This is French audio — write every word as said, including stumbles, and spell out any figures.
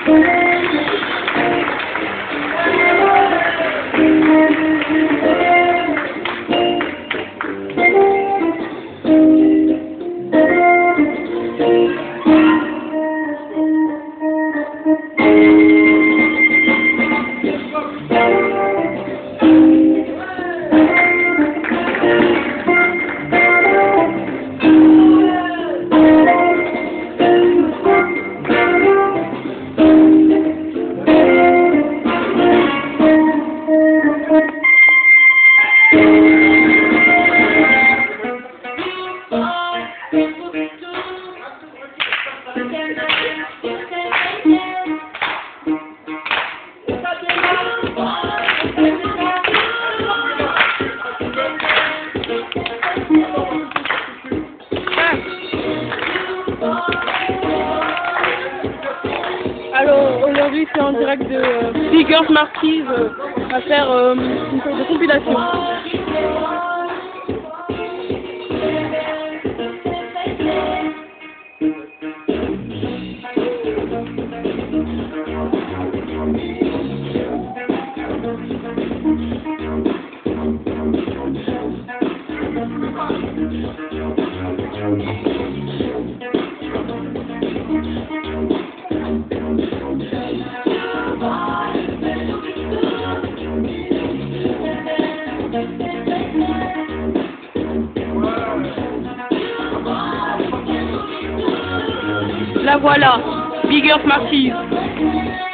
Alors aujourd'hui c'est en direct de euh, Big Earth Marquise, euh, on va faire euh, une sorte de compilation. La voilà, Big Earth Marquise.